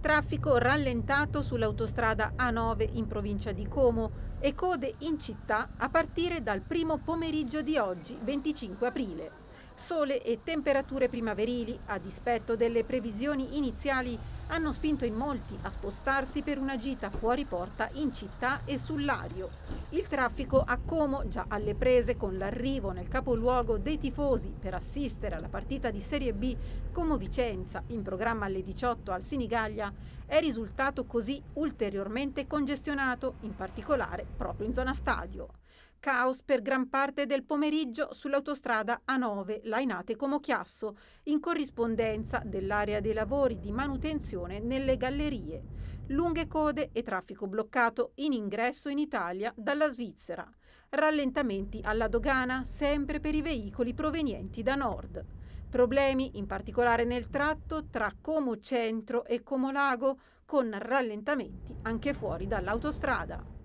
Traffico rallentato sull'autostrada A9 in provincia di Como e code in città a partire dal primo pomeriggio di oggi, 25 aprile. Sole e temperature primaverili, a dispetto delle previsioni iniziali, hanno spinto in molti a spostarsi per una gita fuori porta in città e sul Lario. Il traffico a Como, già alle prese con l'arrivo nel capoluogo dei tifosi per assistere alla partita di Serie B Como-Vicenza, in programma alle 18 al Sinigaglia, è risultato così ulteriormente congestionato, in particolare proprio in zona stadio. Caos per gran parte del pomeriggio sull'autostrada A9 Lainate-Como-Chiasso, in corrispondenza dell'area dei lavori di manutenzione nelle gallerie. Lunghe code e traffico bloccato in ingresso in Italia dalla Svizzera. Rallentamenti alla dogana sempre per i veicoli provenienti da nord. Problemi in particolare nel tratto tra Como Centro e Como Lago, con rallentamenti anche fuori dall'autostrada.